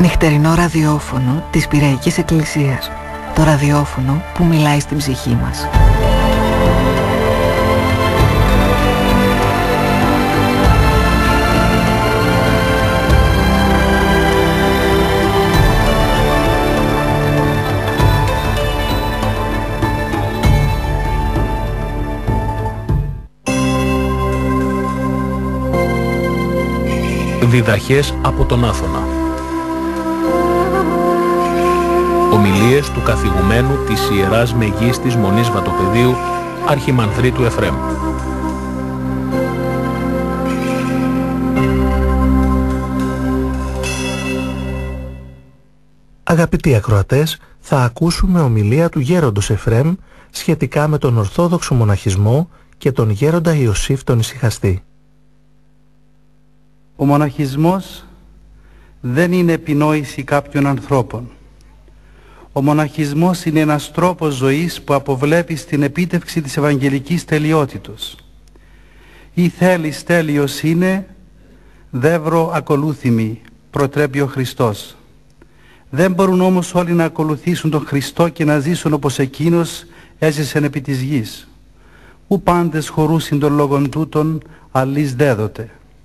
Νυχτερινό ραδιόφωνο της Πειραϊκής Εκκλησίας. Το ραδιόφωνο που μιλάει στην ψυχή μας. Διδαχές από τον Άθωνα. Ομιλίες του καθηγουμένου της Ιεράς Μεγίστης Μονής Βατοπεδίου, Αρχιμανδρίτου Εφραίμ. Αγαπητοί ακροατές, θα ακούσουμε ομιλία του γέροντος Εφραίμ σχετικά με τον Ορθόδοξο μοναχισμό και τον γέροντα Ιωσήφ τον Ησυχαστή. Ο μοναχισμός δεν είναι επινόηση κάποιων ανθρώπων. Ο μοναχισμός είναι ένας τρόπος ζωής που αποβλέπει στην επίτευξη της Ευαγγελικής τελειότητος. Ή θέλεις τέλειος είναι, δεύρο ακολούθημη, προτρέπει ο Χριστός. Δεν μπορούν όμως όλοι να ακολουθήσουν τον Χριστό και να ζήσουν όπως Εκείνος έζησεν επί της γης. Ου πάντες χωρούσιν των λόγων τούτων, αλλής δέδοτε.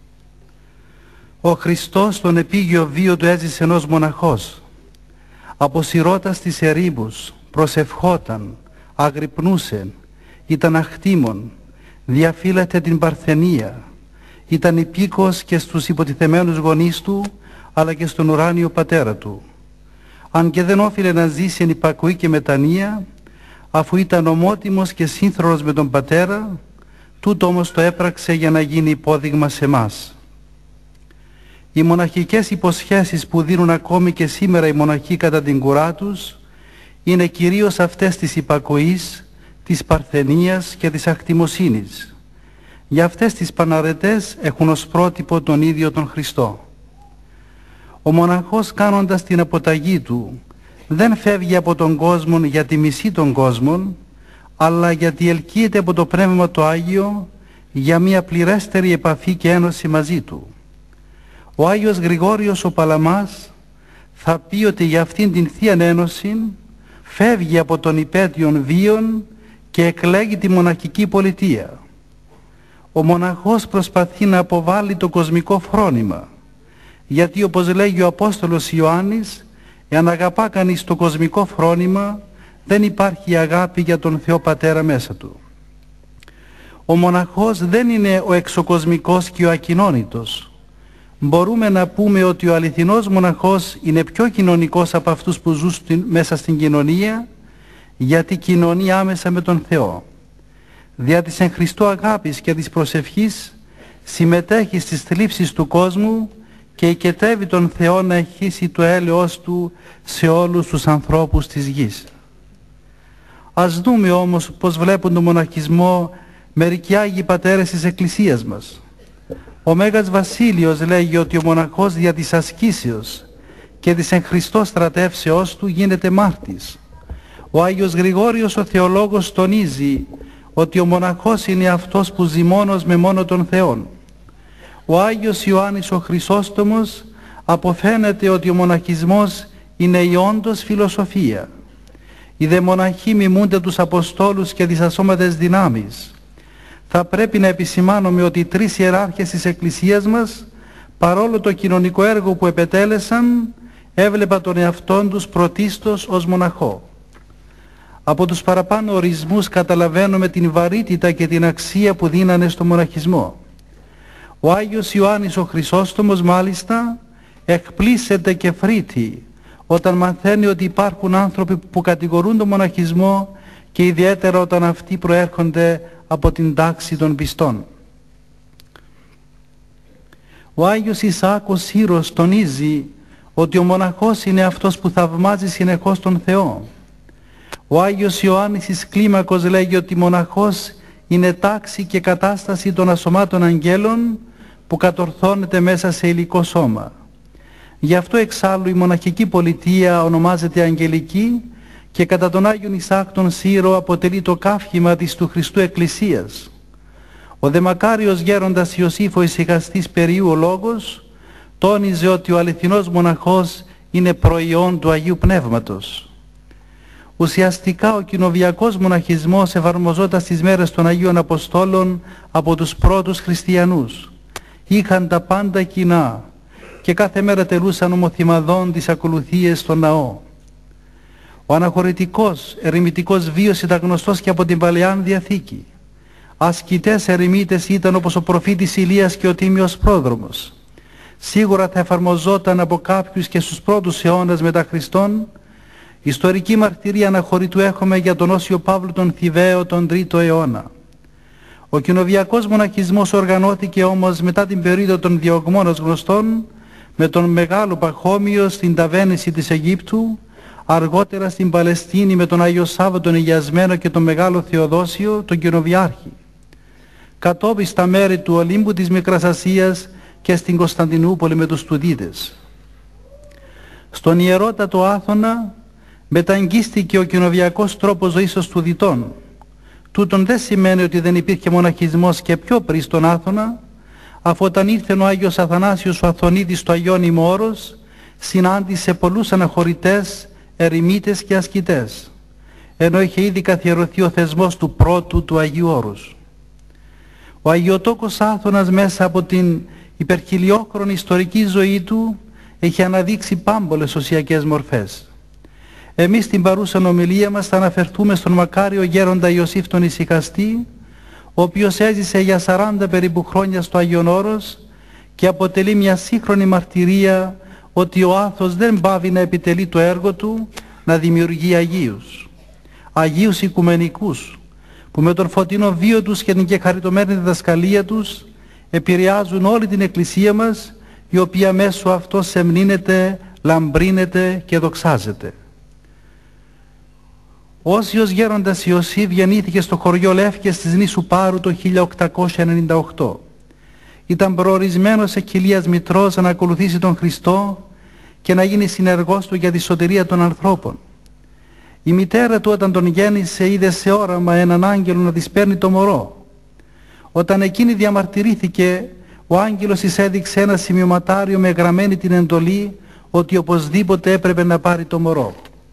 Ο Χριστός στον επίγειο βίο του έζησε ως μοναχός. Αποσυρώντας τις ερήμπους, προσευχόταν, αγρυπνούσε, ήταν αχτήμων, διαφύλατε την παρθενία, ήταν υπήκος και στους υποτιθεμένους γονείς του, αλλά και στον ουράνιο πατέρα του. Αν και δεν όφιλε να ζήσει εν υπακοή και μετανία, αφού ήταν ομότιμος και σύνθρονος με τον πατέρα, τούτο όμως το έπραξε για να γίνει υπόδειγμα σε μας. Οι μοναχικές υποσχέσεις που δίνουν ακόμη και σήμερα οι μοναχοί κατά την κουρά τους είναι κυρίως αυτές της υπακοής, της παρθενίας και της ακτιμοσύνης. Για αυτές τις παναρετές έχουν ως πρότυπο τον ίδιο τον Χριστό. Ο μοναχός κάνοντας την αποταγή του δεν φεύγει από τον κόσμο γιατί μισεί τον κόσμο, αλλά γιατί ελκύεται από το Πνεύμα το Άγιο για μια πληρέστερη επαφή και ένωση μαζί του. Ο Άγιος Γρηγόριος ο Παλαμάς θα πει ότι για αυτήν την Θείαν Ένωση φεύγει από τον υπέτειον βίον και εκλέγει τη μοναχική πολιτεία. Ο μοναχός προσπαθεί να αποβάλει το κοσμικό φρόνημα, γιατί όπως λέγει ο Απόστολος Ιωάννης, εάν αγαπά κανείς το κοσμικό φρόνημα, δεν υπάρχει αγάπη για τον Θεό Πατέρα μέσα του. Ο μοναχός δεν είναι ο εξωκοσμικός και ο ακοινώνητος. Μπορούμε να πούμε ότι ο αληθινός μοναχός είναι πιο κοινωνικός από αυτούς που ζουν μέσα στην κοινωνία, γιατί κοινωνεί άμεσα με τον Θεό. Δια της εν Χριστώ αγάπης και της προσευχής συμμετέχει στις θλίψεις του κόσμου και οικετεύει τον Θεό να εχίσει το έλεος του σε όλους τους ανθρώπους της γης. Ας δούμε όμως πως βλέπουν τον μοναχισμό μερικοί Άγιοι Πατέρες της Εκκλησίας μας. Ο Μέγας Βασίλειος λέγει ότι ο μοναχός δια της ασκήσεως και της εν Χριστώ στρατεύσεώς του γίνεται μάρτης. Ο Άγιος Γρηγόριος ο Θεολόγος τονίζει ότι ο μοναχός είναι αυτός που ζει μόνος με μόνο τον Θεόν. Ο Άγιος Ιωάννης ο Χρυσόστομος αποφαίνεται ότι ο μοναχισμός είναι η όντως φιλοσοφία. Οι δε μοναχοί μιμούνται τους Αποστόλους και τις ασώματες δυνάμεις. Θα πρέπει να επισημάνουμε ότι οι τρεις ιεράρχες της Εκκλησίας μας, παρόλο το κοινωνικό έργο που επετέλεσαν, έβλεπαν τον εαυτόν τους πρωτίστως ως μοναχό. Από τους παραπάνω ορισμούς καταλαβαίνουμε την βαρύτητα και την αξία που δίνανε στο μοναχισμό. Ο Άγιος Ιωάννης ο Χρυσόστομος μάλιστα εκπλήσεται και φρύτει όταν μαθαίνει ότι υπάρχουν άνθρωποι που κατηγορούν τον μοναχισμό και ιδιαίτερα όταν αυτοί προέρχονται από την τάξη των πιστών. Ο Άγιος Ισαάκος Σύρος τονίζει ότι ο μοναχός είναι αυτός που θαυμάζει συνεχώς τον Θεό. Ο Άγιος Ιωάννης εις Κλίμακος λέγει ότι μοναχός είναι τάξη και κατάσταση των ασωμάτων αγγέλων που κατορθώνεται μέσα σε υλικό σώμα. Γι' αυτό εξάλλου η μοναχική πολιτεία ονομάζεται αγγελική και κατά τον Άγιον Ισαάκ τον Σύρο αποτελεί το καύχημα της του Χριστού Εκκλησίας. Ο δε μακάριος γέροντας Ιωσήφ ο Ησυχαστής Περιού ο Λόγος τόνιζε ότι ο αληθινός μοναχός είναι προϊόν του Αγίου Πνεύματος. Ουσιαστικά ο κοινοβιακός μοναχισμός εφαρμοζόταν στις μέρες των Αγίων Αποστόλων από τους πρώτους χριστιανούς. Είχαν τα πάντα κοινά και κάθε μέρα τελούσαν ομοθυμαδών τις ακολουθίες στον ναό. Ο αναχωρητικός ερημητικός βίος ήταν γνωστός και από την Παλαιά Διαθήκη. Ασκητές ερημίτες ήταν όπως ο προφήτης Ηλίας και ο Τίμιος Πρόδρομος. Σίγουρα θα εφαρμοζόταν από κάποιους και στους πρώτους αιώνας μετά Χριστόν. Ιστορική μαρτυρία αναχωρητού έχουμε για τον Όσιο Παύλο τον Θηβαίο τον 3ο αιώνα. Ο κοινοβιακός μοναχισμός οργανώθηκε όμως μετά την περίοδο των διωγμών ως γνωστόν, με τον Μεγάλο Παχώμιο στην ταβέννηση της Αιγύπτου, αργότερα στην Παλαιστίνη με τον Άγιο Σάββα τον Υγιασμένο και τον Μεγάλο Θεοδόσιο τον Κοινοβιάρχη. Κατόπιν στα μέρη του Ολύμπου της Μικράς Ασίας και στην Κωνσταντινούπολη με τους Τουδίτες. Στον ιερότατο Άθωνα μεταγγίστηκε ο κοινοβιακός τρόπος ζωής των Τουδιτών. Τούτον δεν σημαίνει ότι δεν υπήρχε μοναχισμός και πιο πριν στον Άθωνα, αφού όταν ήρθε ο Άγιος Αθανάσιος ο Αθωνίτης στο Αγιώνυμο Όρος, συνάντησε πολλούς αναχωρητές, ερημίτες και ασκητές, ενώ είχε ήδη καθιερωθεί ο θεσμός του πρώτου του Αγίου Όρους. Ο Αγιοτόκος Άθωνας μέσα από την υπερχιλιόχρονη ιστορική ζωή του έχει αναδείξει πάμπολες οσιακές μορφές. Εμείς στην παρούσα ομιλία μας θα αναφερθούμε στον μακάριο γέροντα Ιωσήφ τον Ησυχαστή, ο οποίος έζησε για 40 περίπου χρόνια στο Άγιον Όρος και αποτελεί μια σύγχρονη μαρτυρία ότι ο άθος δεν πάβει να επιτελεί το έργο του, να δημιουργεί Αγίους. Αγίους οικουμενικούς, που με τον φωτεινό βίο τους και την κεχαριτωμένη διδασκαλία τους επηρεάζουν όλη την Εκκλησία μας, η οποία μέσω αυτός σεμνύνεται, λαμπρύνεται και δοξάζεται. Ο Όσιος γέροντας Ιωσήφ γεννήθηκε στο χωριό Λεύκες της νήσου Πάρου το 1898. Ήταν προορισμένος εκκυλίας μητρός να ακολουθήσει τον Χριστό και να γίνει συνεργός του για τη σωτηρία των ανθρώπων. Η μητέρα του όταν τον γέννησε είδε σε όραμα έναν άγγελο να της παίρνει το μωρό. Όταν εκείνη διαμαρτυρήθηκε, ο άγγελος της έδειξε ένα σημειωματάριο με γραμμένη την εντολή ότι οπωσδήποτε έπρεπε να πάρει το μωρό.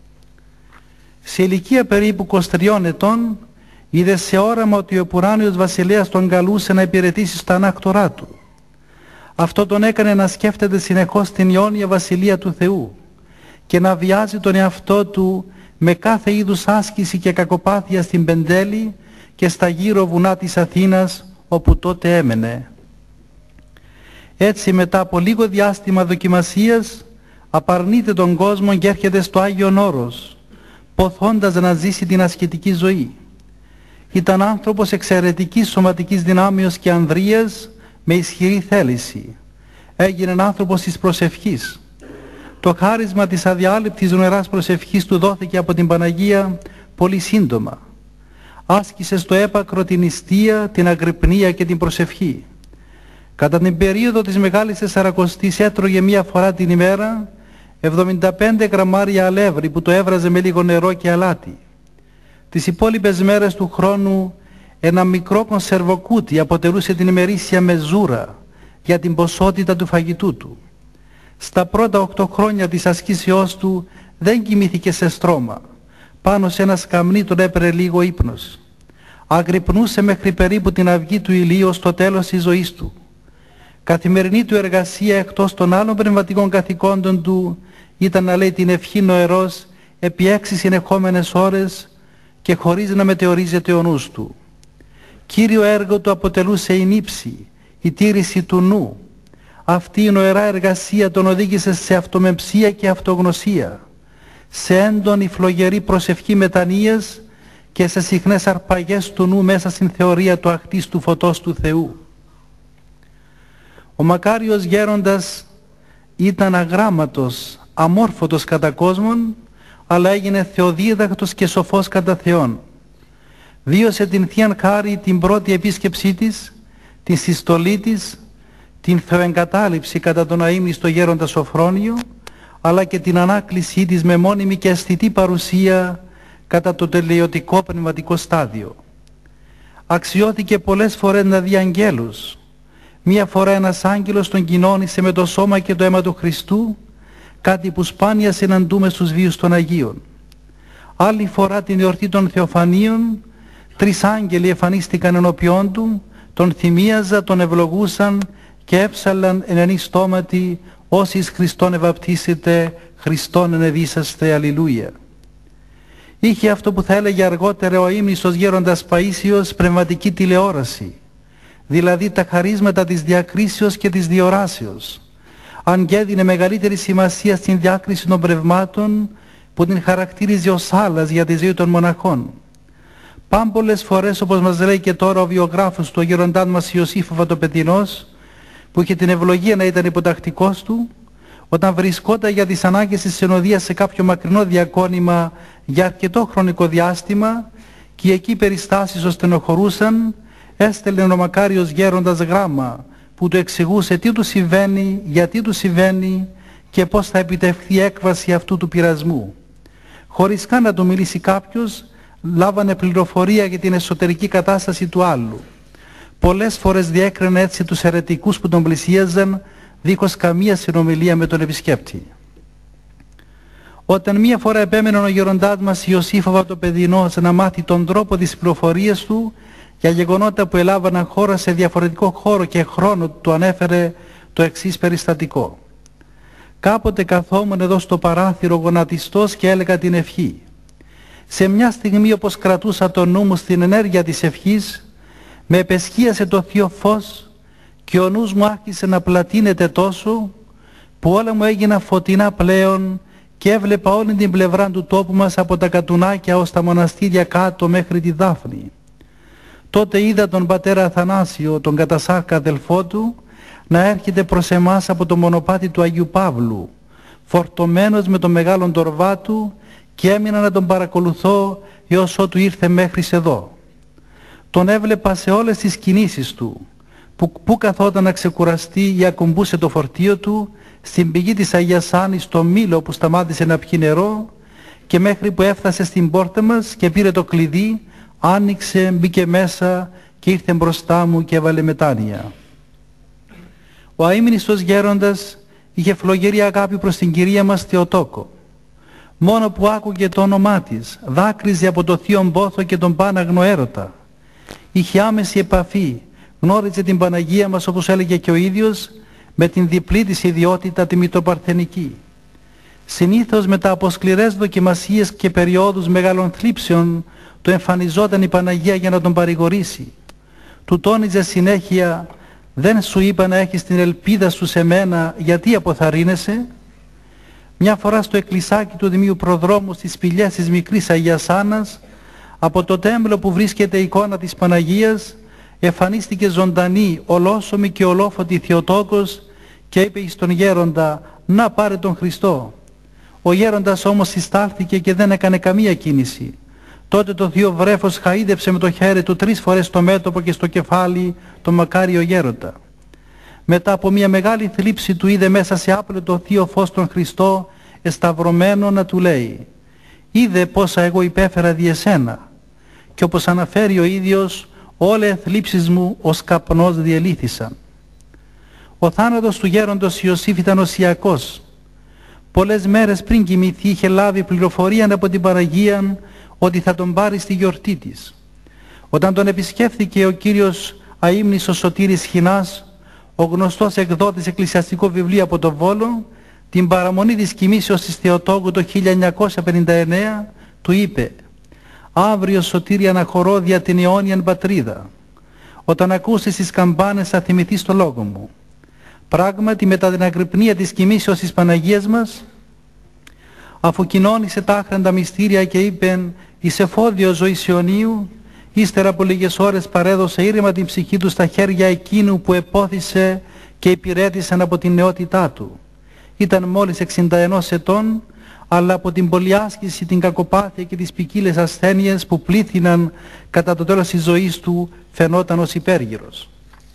Σε ηλικία περίπου 23 ετών είδε σε όραμα ότι ο επουράνιος βασιλέας τον καλούσε να υπηρετήσει στα ανάκτορά του. Αυτό τον έκανε να σκέφτεται συνεχώς την αιώνια βασιλεία του Θεού και να βιάζει τον εαυτό του με κάθε είδους άσκηση και κακοπάθεια στην Πεντέλη και στα γύρω βουνά της Αθήνας όπου τότε έμενε. Έτσι μετά από λίγο διάστημα δοκιμασίας απαρνείται τον κόσμο και έρχεται στο Άγιον Όρος, ποθώντας να ζήσει την ασκητική ζωή. Ήταν άνθρωπος εξαιρετικής σωματικής δυνάμεως και ανδρείας με ισχυρή θέληση. Έγινε άνθρωπος της προσευχής. Το χάρισμα της αδιάλειπτης νοεράς προσευχής του δόθηκε από την Παναγία πολύ σύντομα. Άσκησε στο έπακρο την νηστεία, την αγρυπνία και την προσευχή. Κατά την περίοδο της Μεγάλης Τεσσαρακοστής έτρωγε μία φορά την ημέρα 75 γραμμάρια αλεύρι που το έβραζε με λίγο νερό και αλάτι. Τις υπόλοιπες μέρες του χρόνου ένα μικρό κονσερβοκούτι αποτελούσε την ημερήσια μεζούρα για την ποσότητα του φαγητού του. Στα πρώτα 8 χρόνια της ασκήσεώς του δεν κοιμήθηκε σε στρώμα. Πάνω σε ένα σκαμνί τον έπαιρνε λίγο ύπνος. Αγρυπνούσε μέχρι περίπου την αυγή του ηλίου στο τέλος της ζωής του. Καθημερινή του εργασία εκτός των άλλων πνευματικών καθηκόντων του ήταν να λέει την ευχή νοερός επί 6 συνεχόμενες ώρες και χωρίς να μετεωρίζεται ο νους του. Κύριο έργο του αποτελούσε η νύψη, η τήρηση του νου. Αυτή η νοερά εργασία τον οδήγησε σε αυτομεμψία και αυτογνωσία, σε έντονη φλογερή προσευχή μετανοίας και σε συχνές αρπαγές του νου μέσα στην θεωρία του αχτίστου φωτός του Θεού. Ο μακάριος γέροντας ήταν αγράμματος, αμόρφωτος κατά κόσμον, αλλά έγινε θεοδίδακτος και σοφός κατά Θεόν. Βίωσε την Θείαν Χάρη την πρώτη επίσκεψή της, την συστολή της, την θεοεγκατάλειψη κατά τον αείμνηστο γέροντα Σοφρόνιο, αλλά και την ανάκλησή της με μόνιμη και αισθητή παρουσία κατά το τελειωτικό πνευματικό στάδιο. Αξιώθηκε πολλές φορές να δει αγγέλους. Μία φορά ένας άγγελος τον κοινώνησε με το σώμα και το αίμα του Χριστού, κάτι που σπάνια συναντούμε στους βίους των Αγίων. Άλλη φορά την εορτή των Θεοφανίων, 3 άγγελοι εμφανίστηκαν ενώπιόν του, τον θυμίαζα, τον ευλογούσαν και έψαλαν εν ενή στόματι, όσοι εις Χριστόν ευαπτίσετε, Χριστόν ενεδίσαστε, αλληλούια. Είχε αυτό που θα έλεγε αργότερα ο αείμνηστος γέροντας Παΐσιος πνευματική τηλεόραση, δηλαδή τα χαρίσματα της διακρίσεως και της διοράσεως, αν και έδινε μεγαλύτερη σημασία στην διάκριση των πνευμάτων που την χαρακτήριζε ως άλλας για τη ζωή των μοναχών. Πάμπολες φορές, όπως μας λέει και τώρα ο βιογράφος του, ο γέροντάς μας Ιωσήφ ο Βατοπεδινός, που είχε την ευλογία να ήταν υποτακτικός του, όταν βρισκόταν για τις ανάγκες της συνοδείας σε κάποιο μακρινό διακόνημα για αρκετό χρονικό διάστημα και εκεί περιστάσεις το στενοχωρούσαν, έστελνε ο μακάριος γέροντας γράμμα που του εξηγούσε τι του συμβαίνει, γιατί του συμβαίνει και πώς θα επιτευχθεί η έκβαση αυτού του πειρασμού. Χωρίς καν να του μιλήσει κάποιος, λάβανε πληροφορία για την εσωτερική κατάσταση του άλλου. Πολλές φορές διέκρινε έτσι τους αιρετικούς που τον πλησίαζαν, δίχως καμία συνομιλία με τον επισκέπτη. Όταν μία φορά επέμενε ο γεροντάς μας Ιωσήφ ο Βατοπεδινός να μάθει τον τρόπο της πληροφορίας του για γεγονότα που ελάβαναν χώρα σε διαφορετικό χώρο και χρόνο, του ανέφερε το εξής περιστατικό. Κάποτε καθόμουν εδώ στο παράθυρο γονατιστός και έλεγα την ευχή. Σε μια στιγμή, όπως κρατούσα το νου μου στην ενέργεια της ευχής, με επεσχίασε το θείο φως και ο νους μου άρχισε να πλατείνεται τόσο που όλα μου έγιναν φωτεινά πλέον και έβλεπα όλη την πλευρά του τόπου μας από τα Κατουνάκια ως τα μοναστήρια κάτω μέχρι τη Δάφνη. Τότε είδα τον πατέρα Αθανάσιο, τον κατασάρκα αδελφό του, να έρχεται προς εμάς από το μονοπάτι του Αγίου Παύλου, φορτωμένος με τον μεγάλον τορβά του, και έμεινα να τον παρακολουθώ έως ότου ήρθε μέχρι εδώ. Τον έβλεπα σε όλες τις κινήσεις του, που καθόταν να ξεκουραστεί ή ακουμπούσε το φορτίο του, στην πηγή της Αγίας Άννης στο Μήλο που σταμάτησε να πιει νερό, και μέχρι που έφτασε στην πόρτα μας και πήρε το κλειδί, άνοιξε, μπήκε μέσα και ήρθε μπροστά μου και έβαλε μετάνοια. Ο αείμνηστος γέροντας είχε φλογερή αγάπη προς την Κυρία μας Θεοτόκο. Μόνο που άκουγε το όνομά της, δάκρυζε από το θείο πόθο και τον πάναγνο έρωτα. Είχε άμεση επαφή, γνώριζε την Παναγία μας, όπως έλεγε και ο ίδιος, με την διπλή της ιδιότητα τη μητροπαρθενική. Συνήθως μετά από σκληρές δοκιμασίες και περιόδους μεγάλων θλίψεων του εμφανιζόταν η Παναγία για να τον παρηγορήσει. Του τόνιζε συνέχεια, δεν σου είπα να έχεις την ελπίδα σου σε μένα, γιατί αποθαρρύνεσαι? Μια φορά στο εκκλησάκι του Δημίου Προδρόμου στις σπηλιές της μικρής Αγίας Άννας, από το τέμπλο που βρίσκεται η εικόνα της Παναγίας, εμφανίστηκε ζωντανή, ολόσωμη και ολόφωτη Θεοτόκος και είπε εις τον γέροντα, να πάρε τον Χριστό. Ο γέροντας όμως συστάλθηκε και δεν έκανε καμία κίνηση. Τότε το θείο βρέφος χαΐδεψε με το χέρι του 3 φορές στο μέτωπο και στο κεφάλι τον μακάριο γέροντα. Μετά από μια μεγάλη θλίψη του είδε μέσα σε άπλετο θείο φως τον Χριστό εσταυρωμένο να του λέει, είδε πόσα εγώ υπέφερα δι' εσένα, και όπως αναφέρει ο ίδιος, όλα οι θλίψεις μου ως καπνός διελύθησαν. Ο θάνατος του γέροντος Ιωσήφ ήταν οσιακός. Πολλές μέρες πριν κοιμηθεί είχε λάβει πληροφορία από την Παναγία ότι θα τον πάρει στη γιορτή της. Όταν τον επισκέφθηκε ο κύριος αείμνηστος Σωτήρης Χινάς, ο γνωστός εκδότης εκκλησιαστικού βιβλίου από το Βόλο, την παραμονή της κοιμήσεως της Θεοτόκου το 1959, του είπε «Αύριο, Σωτήρη, αναχωρώ δια την αιώνιαν πατρίδα. Όταν ακούσεις τις καμπάνες θα θυμηθείς το λόγο μου». Πράγματι, μετά την αγρυπνία της κοιμήσεως της Παναγίας μας, αφού κοινώνησε τα άχραντα μυστήρια και είπεν «Εις εφόδιο ζωής αιωνίου», ύστερα από λίγες ώρες παρέδωσε ήρεμα την ψυχή του στα χέρια εκείνου που επόθησε και υπηρέτησαν από την νεότητά του. Ήταν μόλις 61 ετών, αλλά από την πολυάσκηση, την κακοπάθεια και τις ποικίλες ασθένειες που πλήθυναν κατά το τέλος της ζωής του φαινόταν ως υπέργυρος.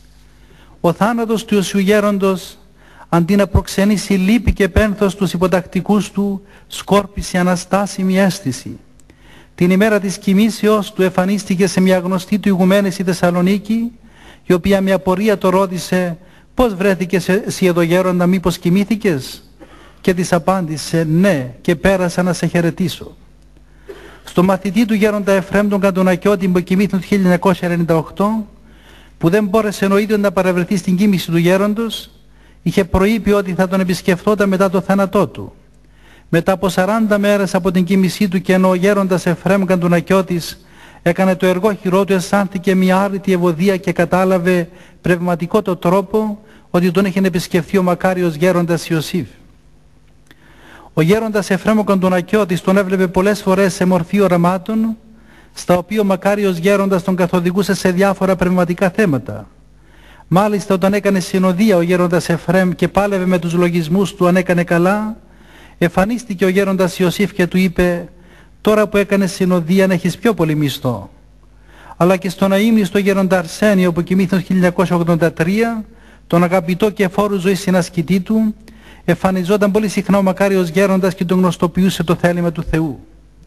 Ο θάνατος του Ιωσιού γέροντος, αντί να προξενήσει λύπη και πένθος στους υποτακτικούς του, σκόρπισε αναστάσιμη αίσθηση. Την ημέρα της κοιμήσεως του εμφανίστηκε σε μια γνωστή του ηγουμένη στη Θεσσαλονίκη, η οποία με απορία το ρώτησε «Πώς βρέθηκες εσύ εδώ γέροντα, μήπως κοιμήθηκες?» και της απάντησε «Ναι, και πέρασα να σε χαιρετήσω». Στο μαθητή του γέροντα Εφραίμ τον Καντονακιώτη που κοιμήθηκε το 1998, που δεν μπόρεσε ο ίδιος να παρευρεθεί στην κοίμηση του γέροντος, είχε προείπει ότι θα τον επισκεφτόταν μετά το θάνατό του. Μετά από 40 μέρες από την κοίμησή του και ενώ ο γέροντας Εφραίμ Καντονακιώτης έκανε το εργόχειρό του, αισθάνθηκε μια άρρητη ευωδία και κατάλαβε πνευματικό το τρόπο ότι τον είχε επισκεφθεί ο μακάριος γέροντας Ιωσήφ. Ο γέροντας Εφραίμ Καντονακιώτης τον έβλεπε πολλές φορές σε μορφή οραμάτων, στα οποία ο μακάριος γέροντας τον καθοδηγούσε σε διάφορα πνευματικά θέματα. Μάλιστα όταν έκανε συνοδεία ο γέροντας Εφραίμ και πάλευε με τους λογισμούς του αν έκανε καλά, εμφανίστηκε ο γέροντας Ιωσήφ και του είπε «Τώρα που έκανες συνοδεία να έχεις πιο πολύ μισθό». Αλλά και στον αείμνηστο γέροντα Αρσένιο που κοιμήθηκε το 1983, τον αγαπητό και φόρου ζωής συνασκητή του, εμφανιζόταν πολύ συχνά ο μακάριος γέροντας και τον γνωστοποιούσε το θέλημα του Θεού.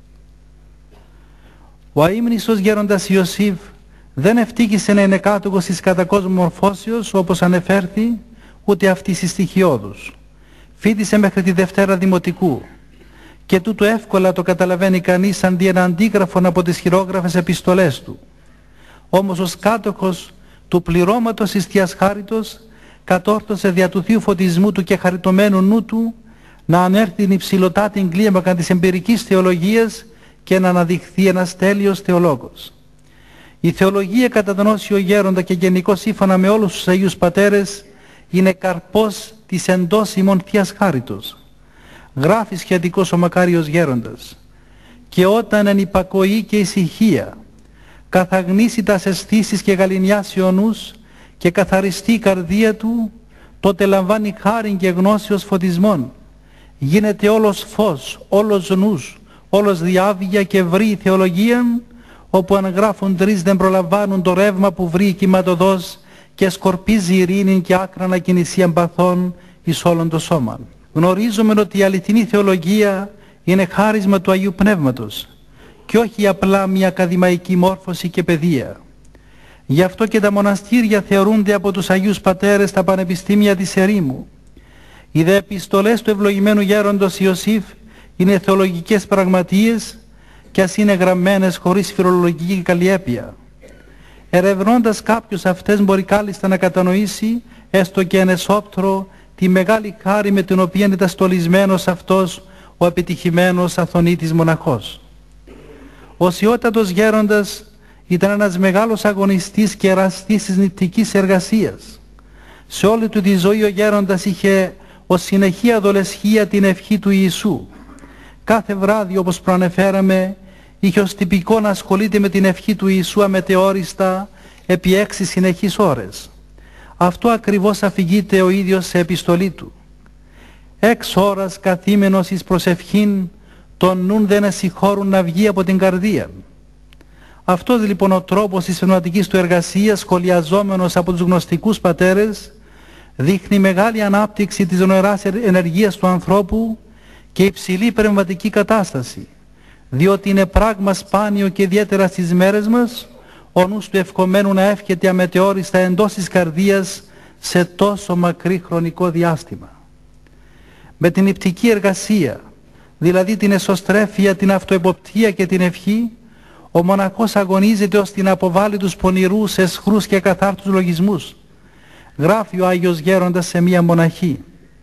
Ο αείμνηστος γέροντας Ιωσήφ δεν ευτύχησε να είναι κάτοχος της κατακόσμου μορφώσεως όπως ανεφέρθη, ούτε αυτής της στοιχειώδους. Φοίτησε μέχρι τη Δευτέρα Δημοτικού και τούτο εύκολα το καταλαβαίνει κανείς αντί ένα αντίγραφο από τις χειρόγραφες επιστολές του. Όμως ως κάτοχος του πληρώματος της Θείας Χάριτος κατόρθωσε δια του Θείου φωτισμού του και χαριτωμένου νου του να ανέρθει την υψηλωτάτην κλίμακα της εμπειρικής θεολογίας και να αναδειχθεί ένας τέλειος θεολόγος. Η θεολογία κατά τον Όσιο Γέροντα και γενικώς σύμφωνα με όλους τους Αγίους Πατέρες είναι καρπός της εντός ημών Θείας Χάριτος. Γράφει σχετικός ο μακάριος Γέροντας «Και όταν εν υπακοή και ησυχία καθαγνήσει τας αισθήσεις και γαληνιάσει ο νους και καθαριστεί η καρδία του, τότε λαμβάνει χάριν και γνώση ως φωτισμόν. Γίνεται όλος φως, όλος νους, όλος διάβγεια και βρει η θεολογία, όπου αν γράφουν τρεις δεν προλαμβάνουν το ρεύμα που βρει η κυματοδός και σκορπίζει ειρήνη και άκρανα κινησία παθών εις όλον το σώμα. Γνωρίζουμε ότι η αληθινή θεολογία είναι χάρισμα του Αγίου Πνεύματος και όχι απλά μια ακαδημαϊκή μόρφωση και παιδεία. Γι' αυτό και τα μοναστήρια θεωρούνται από τους Αγίους Πατέρες τα πανεπιστήμια της ερήμου. Οι δε επιστολές του ευλογημένου γέροντος Ιωσήφ είναι θεολογικές πραγματείες και ας είναι γραμμένες χωρίς φιλολογική καλλιέπεια. Ερευνώντας κάποιος αυτές μπορεί κάλλιστα να κατανοήσει, έστω και εν εσώπτρο, τη μεγάλη χάρη με την οποία ήταν στολισμένος αυτός ο επιτυχημένος αθωνίτης μοναχός. Ο Σιώτατος γέροντας ήταν ένας μεγάλος αγωνιστής και εραστής της νηπτικής εργασίας. Σε όλη του τη ζωή ο γέροντας είχε ως συνεχή αδολεσχία την ευχή του Ιησού. Κάθε βράδυ, όπως προανεφέραμε, είχε ως τυπικό να ασχολείται με την ευχή του Ιησού αμετεόριστα επί 6 συνεχείς ώρες. Αυτό ακριβώς αφηγείται ο ίδιος σε επιστολή του. 6 ώρας καθήμενος εις προσευχήν, τον νουν δεν εσυχώρουν να βγει από την καρδία. Αυτός λοιπόν ο τρόπος της πνευματικής του εργασίας, σχολιαζόμενος από τους γνωστικούς πατέρες, δείχνει μεγάλη ανάπτυξη της νοεράς ενεργείας του ανθρώπου και υψηλή πνευματική κατάσταση, διότι είναι πράγμα σπάνιο και ιδιαίτερα στις μέρες μας ο νους του ευκομένου να εύχεται αμετεόριστα εντός της καρδίας σε τόσο μακρύ χρονικό διάστημα. Με την νηπτική εργασία, δηλαδή την εσωστρέφεια, την αυτοεποπτεία και την ευχή, ο μοναχός αγωνίζεται ώστε να αποβάλει τους πονηρούς, αισχρούς και καθάρτους λογισμούς. Γράφει ο Άγιος Γέροντας σε μία μοναχή: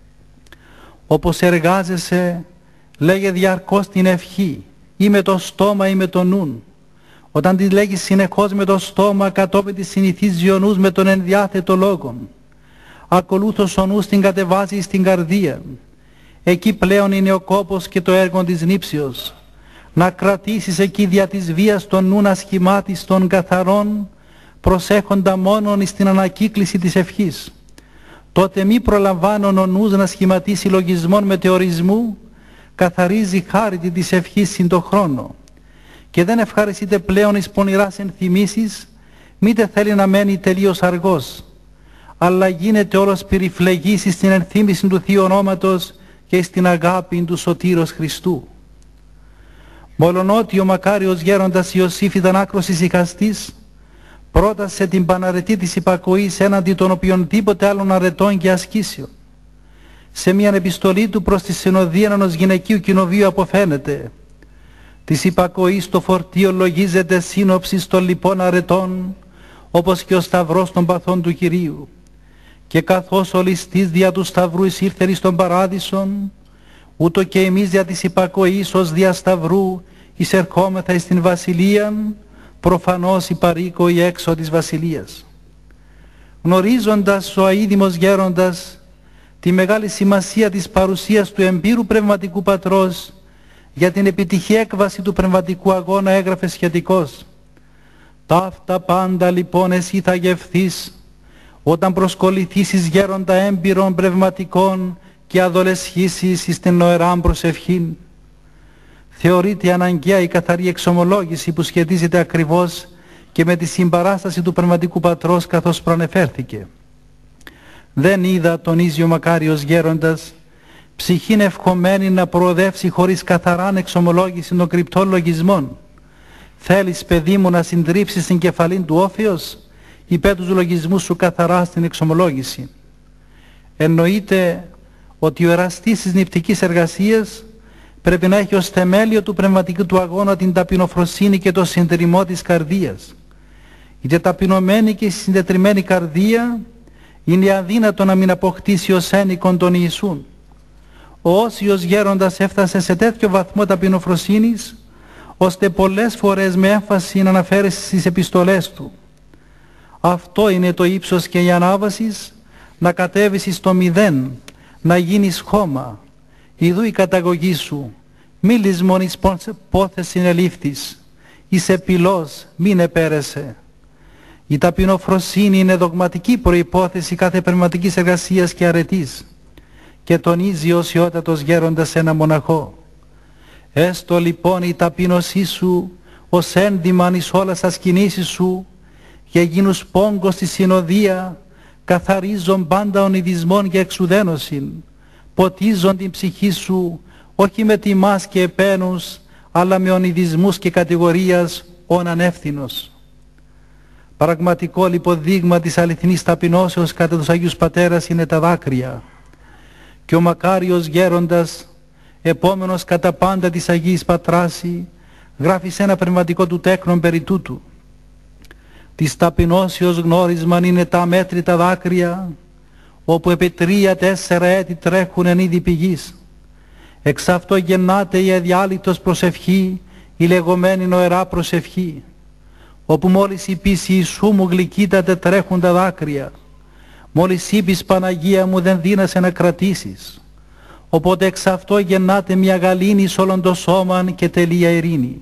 «Όπως εργάζεσαι, λέγε διαρκώς την ευχή, ή με το στόμα ή με το νουν. Όταν τη λέγεις συνεχώς με το στόμα, κατόπιν τη συνηθίζει ο νους με τον ενδιάθετο λόγον. Ακολούθως ο νους την κατεβάζει στην καρδία. Εκεί πλέον είναι ο κόπος και το έργο της νήψεως. Να κρατήσεις εκεί δια της βίας τον νουν ασχημάτιστον καθαρών, προσέχοντα μόνον εις την ανακύκληση της ευχής. Τότε μη προλαμβάνον ο νους να σχηματίσει λογισμών μετεωρισμού, καθαρίζει χάρητη της ευχής συν το χρόνο. Και δεν ευχαριστείται πλέον εις πονηράς ενθυμίσεις, μήτε θέλει να μένει τελείως αργός, αλλά γίνεται όλος περιφλεγής στην ενθύμηση του Θείου Ονόματος και στην αγάπη του Σωτήρος Χριστού. Μολονότι ο μακάριος γέροντας Ιωσήφ ήταν άκρος ησυχαστής, πρότασε την παναρετή της υπακοής έναντι των οποιονδήποτε άλλων αρετών και ασκήσεων. σε μια επιστολή του προς τη συνοδεία ενός γυναικείου κοινοβίου αποφαίνεται: «Της υπακοής το φορτίο λογίζεται σύνοψης των λοιπών αρετών, όπως και ο σταυρός των παθών του Κυρίου. Και καθώς ο ληστής δια του σταυρού εισήλθεν εις τον παράδεισον, ούτω και εμείς δια της υπακοής ως δια σταυρού εισερχόμεθα εις την βασιλείαν, προφανώς υπαροίκοοι έξω της βασιλείας». Γνωρίζοντας ο αείδημος γέροντας τη μεγάλη σημασία της παρουσίας του εμπειρού πνευματικού πατρός για την επιτυχή έκβαση του πνευματικού αγώνα, έγραφε σχετικώς: «Ταύτα πάντα λοιπόν εσύ θα γευθείς όταν προσκοληθήσεις γέροντα έμπειρων πνευματικών και αδολεσχήσεις εις την νοεράν προσευχήν». Θεωρείται αναγκαία η καθαρή εξομολόγηση που σχετίζεται ακριβώς και με τη συμπαράσταση του πνευματικού πατρός, καθώς προανεφέρθηκε. «Δεν είδα», τονίζει ο μακάριος γέροντας, «ψυχήν ευχομένη να προοδεύσει χωρίς καθαράν εξομολόγηση των κρυπτών λογισμών. Θέλεις, παιδί μου, να συντρίψεις την κεφαλήν του όφεως, υπέ τους λογισμούς σου καθαρά στην εξομολόγηση». Εννοείται ότι ο εραστής της νηπτικής εργασίας πρέπει να έχει ως θεμέλιο του πνευματικού του αγώνα την ταπεινοφροσύνη και το συντηρημό της καρδίας. Η ταπεινωμένη και συντετριμμένη καρδία είναι αδύνατο να μην αποκτήσει ως ένικον τον Ιησούν. Ο Όσιος γέροντας έφτασε σε τέτοιο βαθμό ταπεινοφροσύνης, ώστε πολλές φορές με έμφαση να αναφέρει στις επιστολές του: «Αυτό είναι το ύψος και η ανάβασης, να κατέβεις στο μηδέν, να γίνεις χώμα. Ιδού η καταγωγή σου, μη λησμονείς πόθες συνελήφθης, είσαι πυλός, μην επέρεσε». Η ταπεινοφροσύνη είναι δογματική προϋπόθεση κάθε πνευματικής εργασίας και αρετής, και τονίζει ο οσιότατος γέροντας ένα μοναχό: «Έστω λοιπόν η ταπείνωσή σου ως ένδυμαν εις όλας τας κινήσεις σου, για γίνους πόγκος στη συνοδεία, καθαρίζον πάντα ονειδισμόν και εξουδένωσιν, ποτίζον την ψυχή σου, όχι με τιμάς και επένους, αλλά με ονειδισμούς και κατηγορίας ον ανεύθυνος». Πραγματικό λοιπόν δείγμα της αληθινής ταπεινώσεως κατά τους Αγίους Πατέρας είναι τα δάκρυα. Και ο μακάριος γέροντας, επόμενος κατά πάντα της Αγίας Πατράση, γράφει σε ένα πνευματικό του τέκνον περί τούτου: «Της ταπεινώσεως γνώρισμαν είναι τα αμέτρητα δάκρυα, όπου επί 3-4 έτη τρέχουν εν είδη πηγής. Εξ αυτό γεννάται η αδιάλειπτος προσευχή, η λεγόμενη νοερά προσευχή, όπου μόλις είπεις Ιησού μου γλυκύτατε τρέχουν τα δάκρυα, μόλις είπεις Παναγία μου δεν δύνασαι να κρατήσεις, οπότε εξ αυτό γεννάται μια γαλήνη σ' όλον το σώμαν και τελεία ειρήνη».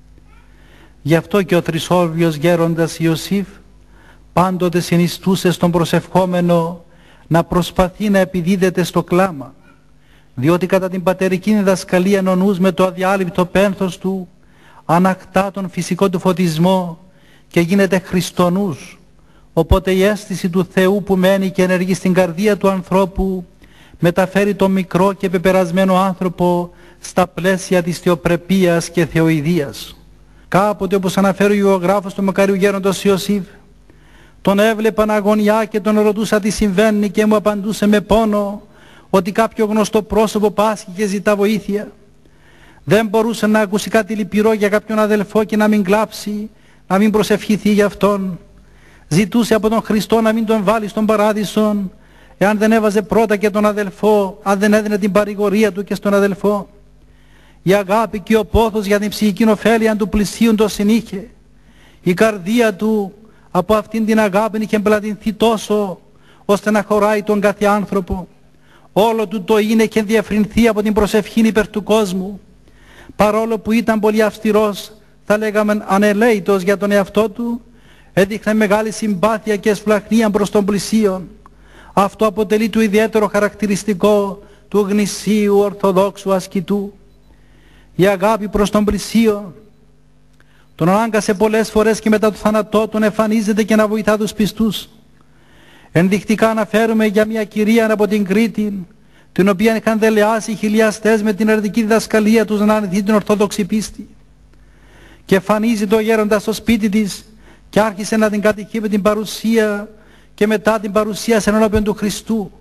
Γι' αυτό και ο τρισόρβιος γέροντας Ιωσήφ πάντοτε συνιστούσε στον προσευχόμενο να προσπαθεί να επιδίδεται στο κλάμα, διότι κατά την πατερική διδασκαλία ο νους με το αδιάλειπτο πένθος του ανακτά τον φυσικό του φωτισμό και γίνεται χριστονούς, οπότε η αίσθηση του Θεού που μένει και ενεργεί στην καρδία του ανθρώπου μεταφέρει τον μικρό και πεπερασμένο άνθρωπο στα πλαίσια της θεοπρεπίας και θεοειδίας. Κάποτε, όπως αναφέρει ο ιωγράφος του μακαριού γέροντος Ιωσήφ, τον έβλεπαν αγωνιά και τον ρωτούσα τι συμβαίνει και μου απαντούσε με πόνο ότι κάποιο γνωστό πρόσωπο πάσχει και ζητά βοήθεια. Δεν μπορούσε να ακούσει κάτι λυπηρό για κάποιον αδελφό και να μην κλάψει, να μην προσευχηθεί για αυτόν. Ζητούσε από τον Χριστό να μην τον βάλει στον παράδεισο, εάν δεν έβαζε πρώτα και τον αδελφό, αν δεν έδινε την παρηγορία του και στον αδελφό. Η αγάπη και ο πόθος για την ψυχική ωφέλεια του πλησίον το συνήχε. Η καρδία του από αυτήν την αγάπη είχε εμπλατυνθεί τόσο, ώστε να χωράει τον κάθε άνθρωπο. Όλο του το είναι και διευρυνθεί από την προσευχή υπέρ του κόσμου. Παρόλο που ήταν πολύ αυστηρός, θα λέγαμε ανελαίητος για τον εαυτό του, έδειχνε μεγάλη συμπάθεια και εσφλαχνία προς τον πλησίον. Αυτό αποτελεί το ιδιαίτερο χαρακτηριστικό του γνησίου ορθοδόξου ασκητού. Η αγάπη προς τον πλησίον τον ανάγκασε πολλές φορές και μετά το θάνατό του εμφανίζεται και να βοηθά τους πιστούς. Ενδεικτικά αναφέρουμε για μια κυρία από την Κρήτη, την οποία είχαν δελεάσει οι χιλιαστές με την ερετική διδασκαλία τους να αρνηθεί την ορθόδοξη πίστη. Και εμφανίζει το γέροντα στο σπίτι της και άρχισε να την κατοικεί με την παρουσία και μετά την παρουσία ενώπιον του Χριστού.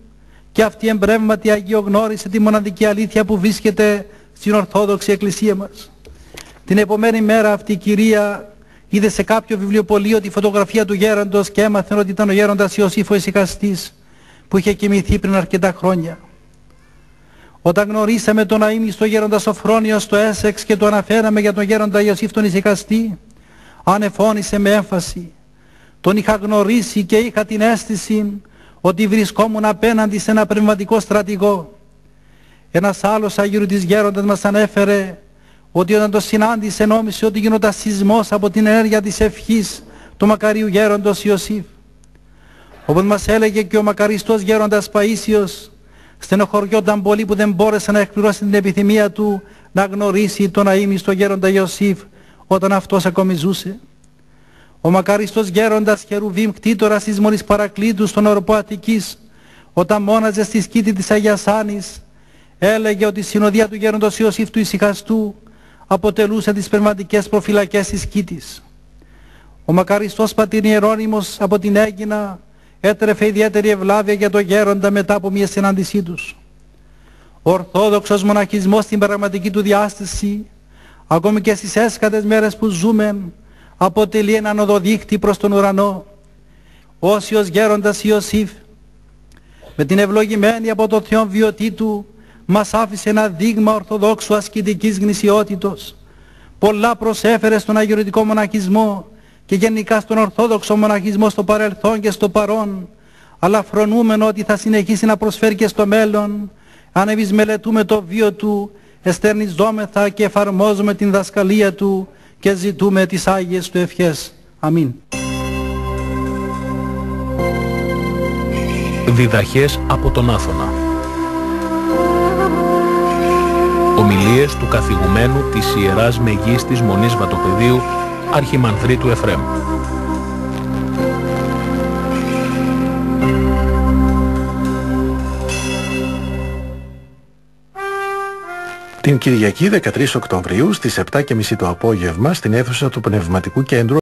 και αυτή εμπρεύματι αγιογνώρισε τη μοναδική αλήθεια που βρίσκεται στην Ορθόδοξη Εκκλησία μας. Την επομένη μέρα αυτή η κυρία είδε σε κάποιο βιβλιοπωλείο τη φωτογραφία του γέροντος και έμαθε ότι ήταν ο γέροντας Ιωσήφ ο Ησυχαστής που είχε κοιμηθεί πριν αρκετά χρόνια. Όταν γνωρίσαμε τον αείμνηστο γέροντα Σοφρόνιο στο Έσεξ και το αναφέραμε για τον γέροντα Ιωσήφ τον Ησυχαστή, ανεφώνησε με έμφαση: τον είχα γνωρίσει και είχα την αίσθηση ότι βρισκόμουν απέναντι σε ένα πνευματικό στρατηγό. Ένας άλλος αγιορειτής γέροντας μας ανέφερε ότι όταν το συνάντησε νόμισε ότι γινόταν σεισμός από την ενέργεια της ευχής του μακαρίου γέροντος Ιωσήφ. Όπως μας έλεγε και ο μακαριστός γέροντας Παΐσιος, στενοχωριόταν πολύ που δεν μπόρεσε να εκπληρώσει την επιθυμία του να γνωρίσει τον αείμνηστο γέροντα Ιωσήφ όταν αυτός ακόμη ζούσε. Ο μακαριστός γέροντας Χερουβίμ, κτήτορας της Μονής Παρακλήτου στον οροπό Αττικής, όταν μόναζε στη σκήτη της Αγίας Άνης, έλεγε ότι η συνοδεία του γέροντος Ιωσήφ του Ησυχαστού αποτελούσε τις πνευματικές προφυλακές της σκήτης. Ο μακαριστός πατήρ Ιερώνυμος από την Αίγινα έτρεφε ιδιαίτερη ευλάβεια για τον γέροντα μετά από μια συνάντησή τους. Ο Ορθόδοξος μοναχισμός στην πραγματική του διάσταση, ακόμη και στις έσκατες μέρες που ζούμε, αποτελεί έναν οδοδείχτη προς τον ουρανό. Όσιος γέροντας Ιωσήφ, με την ευλογημένη από το Θεό βιωτή του, μας άφησε ένα δείγμα ορθοδόξου ασκητικής γνησιότητος. Πολλά προσέφερε στον αγιορειτικό μοναχισμό και γενικά στον Ορθόδοξο μοναχισμό στο παρελθόν και στο παρόν, αλλά φρονούμενο ότι θα συνεχίσει να προσφέρει και στο μέλλον, αν εμείς μελετούμε το βίο του, εστερνιζόμεθα και εφαρμόζουμε την δασκαλία του και ζητούμε τις Άγιες του ευχές. Αμήν. Διδαχές από τον Άθωνα. Ομιλίες του καθηγουμένου της Ιεράς Μεγίστης Μονής Βατοπεδίου Αρχιμανδρίτου Εφρέμ. Την Κυριακή 13 Οκτωβρίου στις 7:30 το απόγευμα στην αίθουσα του Πνευματικού Κέντρου